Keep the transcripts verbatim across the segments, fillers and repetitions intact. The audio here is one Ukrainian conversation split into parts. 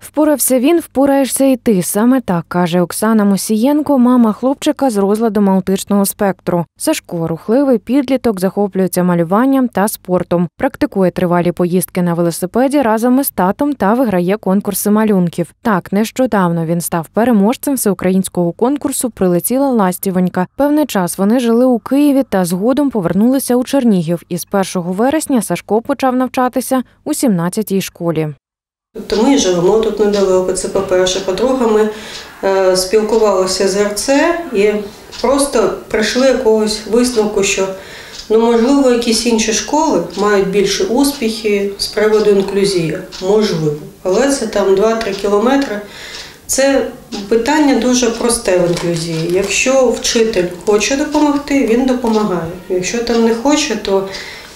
Впорався він, впораєшся і ти. Саме так каже Оксана Мусієнко, мама хлопчика з розладом аутичного спектру. Сашко – рухливий підліток, захоплюється малюванням та спортом. Практикує тривалі поїздки на велосипеді разом із татом та виграє конкурси малюнків. Так, нещодавно він став переможцем всеукраїнського конкурсу «Прилетіла ластівонька». Певний час вони жили у Києві та згодом повернулися у Чернігів. І з першого вересня Сашко почав навчатися у сімнадцятій школі. Тобто ми живемо тут недалеко, це по-перше. По-друге, ми е, спілкувалися з РЦ і просто прийшли якогось висновку, що, ну, можливо, якісь інші школи мають більше успіхи з приводу інклюзії. Можливо. Але це там два-три кілометри. Це питання дуже просте в інклюзії. Якщо вчитель хоче допомогти, він допомагає. Якщо там не хоче, то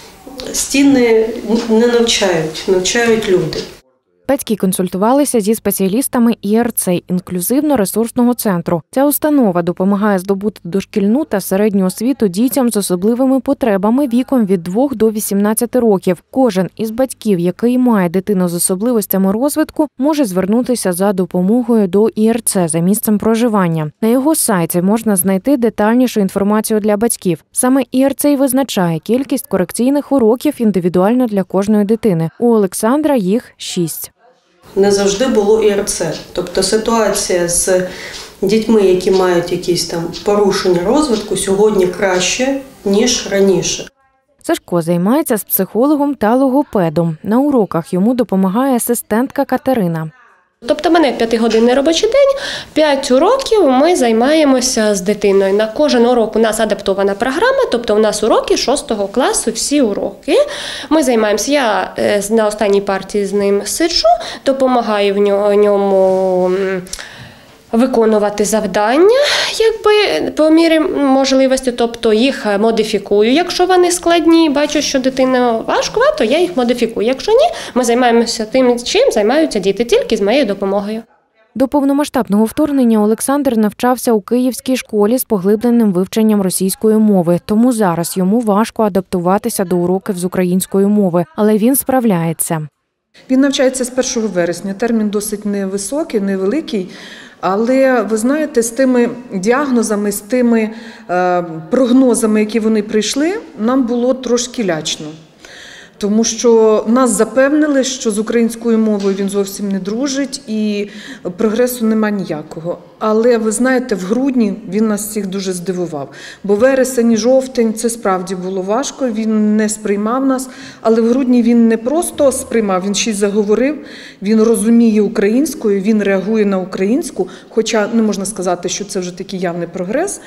стіни не навчають, навчають люди. Батьки консультувалися зі спеціалістами І Ер Це – інклюзивно-ресурсного центру. Ця установа допомагає здобути дошкільну та середню освіту дітям з особливими потребами віком від двох до вісімнадцяти років. Кожен із батьків, який має дитину з особливостями розвитку, може звернутися за допомогою до І Ер Це за місцем проживання. На його сайті можна знайти детальнішу інформацію для батьків. Саме І Ер Це й визначає кількість корекційних уроків індивідуально для кожної дитини. У Олександра їх шість. Не завжди було І Ер Це. Тобто ситуація з дітьми, які мають якісь там порушення розвитку, сьогодні краще, ніж раніше. Сашко займається з психологом та логопедом. На уроках йому допомагає асистентка Катерина. Тобто в мене п'ятигодинний робочий день, п'ять уроків ми займаємося з дитиною. На кожен урок у нас адаптована програма, тобто у нас уроки шостого класу, всі уроки. Ми займаємося, я на останній партії з ним сиджу, допомагаю в ньому виконувати завдання, якби по мірі можливості, тобто їх модифікую, якщо вони складні, бачу, що дитина важкувато, я їх модифікую. Якщо ні, ми займаємося тим, чим займаються діти, тільки з моєю допомогою. До повномасштабного вторгнення Олександр навчався у київській школі з поглибленим вивченням російської мови, тому зараз йому важко адаптуватися до уроків з української мови, але він справляється. Він навчається з першого вересня, термін досить невисокий, невеликий. Але, ви знаєте, з тими діагнозами, з тими е, прогнозами, які вони прийшли, нам було трошки лячно. Тому що нас запевнили, що з українською мовою він зовсім не дружить і прогресу нема ніякого. Але, ви знаєте, в грудні він нас всіх дуже здивував. Бо вересень, жовтень – це справді було важко, він не сприймав нас. Але в грудні він не просто сприймав, він ще й заговорив, він розуміє українською, він реагує на українську. Хоча не можна сказати, що це вже такий явний прогрес.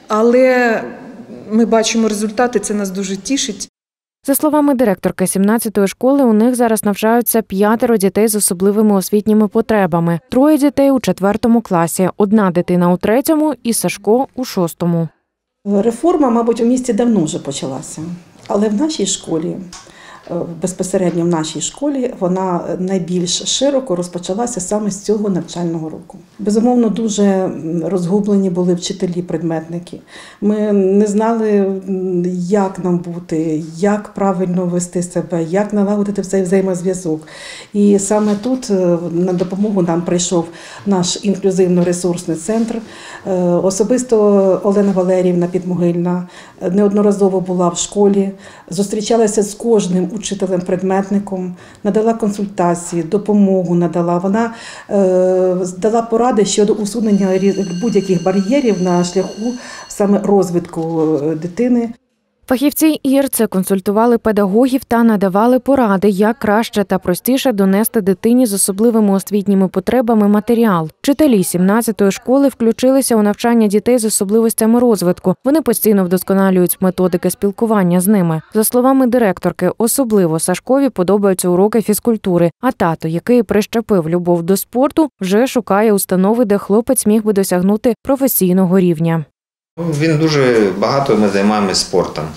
Але ми бачимо результати, це нас дуже тішить. За словами директорки сімнадцятої школи, у них зараз навчаються п'ятеро дітей з особливими освітніми потребами. Троє дітей у четвертому класі, одна дитина у третьому і Сашко у шостому. Реформа, мабуть, у місті давно вже почалася, але в нашій школі, безпосередньо в нашій школі, вона найбільш широко розпочалася саме з цього навчального року. Безумовно, дуже розгублені були вчителі-предметники. Ми не знали, як нам бути, як правильно вести себе, як налагодити цей взаємозв'язок. І саме тут на допомогу нам прийшов наш інклюзивно-ресурсний центр. Особисто Олена Валеріївна Підмогильна неодноразово була в школі, зустрічалася з кожним учителем-предметником, надала консультації, допомогу надала. Вона е, дала поради щодо усунення будь-яких бар'єрів на шляху саме розвитку дитини. Фахівці І Ер Це консультували педагогів та надавали поради, як краще та простіше донести дитині з особливими освітніми потребами матеріал. Вчителі сімнадцятої школи включилися у навчання дітей з особливостями розвитку. Вони постійно вдосконалюють методики спілкування з ними. За словами директорки, особливо Сашкові подобаються уроки фізкультури, а тато, який прищепив любов до спорту, вже шукає установи, де хлопець міг би досягнути професійного рівня. Він дуже багато, ми займаємося спортом.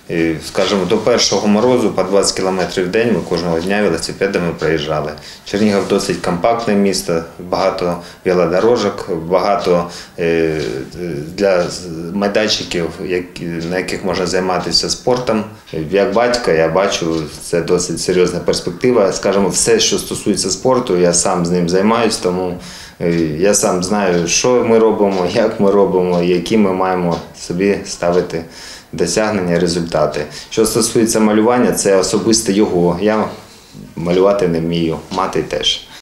І, скажімо, до першого морозу по двадцять кілометрів в день ми кожного дня велосипедами проїжджали. Чернігів досить компактне місто, багато велодорожок, багато для майданчиків, на яких можна займатися спортом. Як батько я бачу, це досить серйозна перспектива. Скажімо, все, що стосується спорту, я сам з ним займаюся, тому я сам знаю, що ми робимо, як ми робимо, які ми маємо собі ставити досягнення, результати. Що стосується малювання, це особисто його. Я малювати не вмію, мати теж.